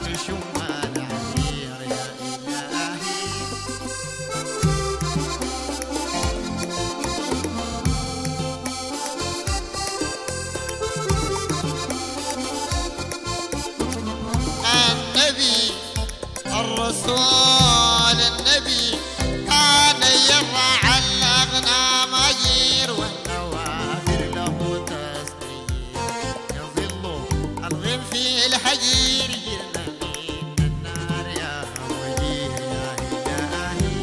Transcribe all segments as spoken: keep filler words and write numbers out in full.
وشمال عسير يا إلهي. النبي الرسول النبي كان يرعى الأغنام أجير والنوافر له تستجير يظل الغم في الحجير جرنا من النار يا وجيه يا إلهي.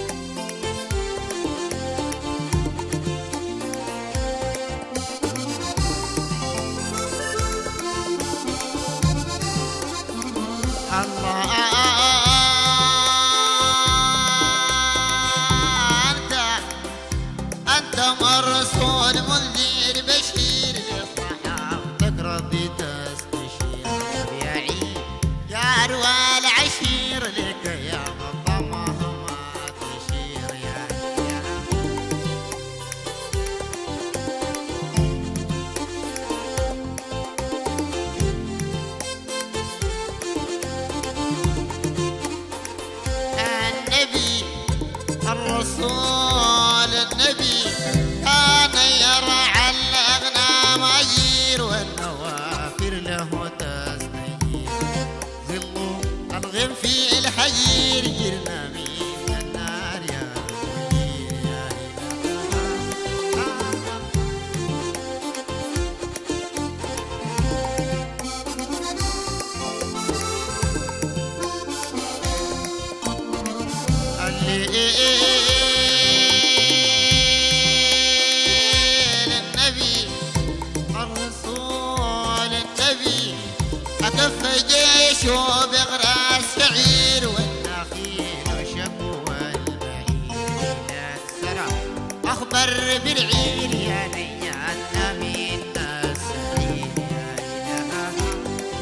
الله مرسول منذر بشير لصحابتك رضي تستشير يا عيد يا أروى العشير لك يا مطمه ما تشير يا النبي الرسول النبي كان يرعى الأغنام أجير والنوافر له تستجير ظل الغم في الحجير جرنا من النار يا وجير يا إلهي. أكف جيشه بغراس شعير والنخيل شكوى البعير لا تسرع أخبر بالعير يا نيانا من السعير يا إلهي.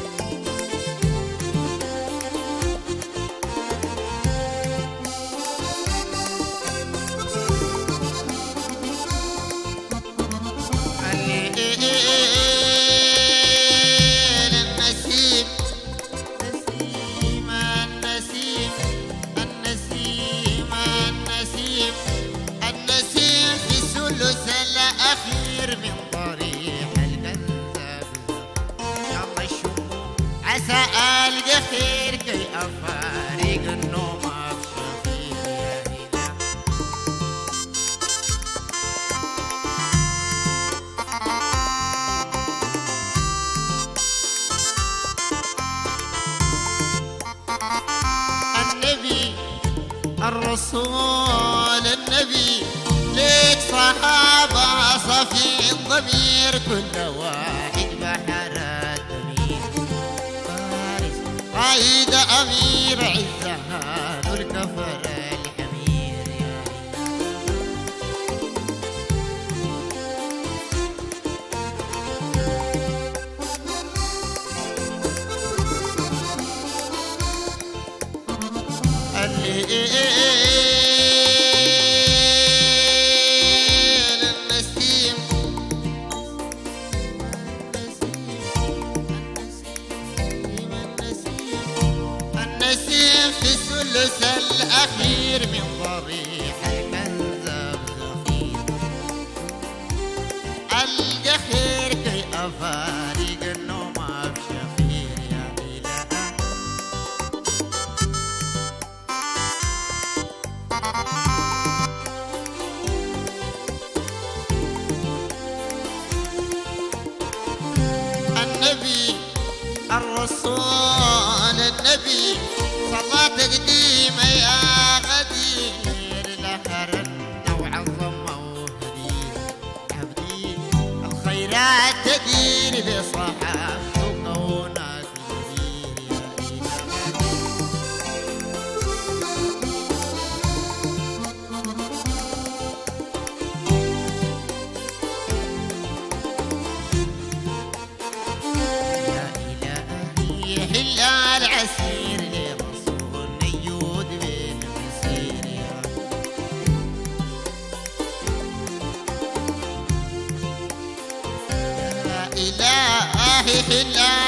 النسيم في الثلث الأخير من ضريح الكذاب يلا الشموع عسى ألقى خير كي أفارق النوم بشفير يا إله. النبي الرسول النبي ليك صحابة صفي الضمير كل واحد بحر الضمير فارس قايد أمير عزها ذو الكفر الحمير يا إلهي. الثلث الأخير من ضريح الكنزب زخير ألقى خير كي أفارق النوم بشفير يا إلهي. النبي الرسول النبي صلاة تقديم يا غدير لهرنا وعظمه وهدير عبدي الخيرات تدير بصحابته وكونك مدير يا إلهي. يا إلهي هلا العسير لرسول نيود بن مسير يا إلهي. هلا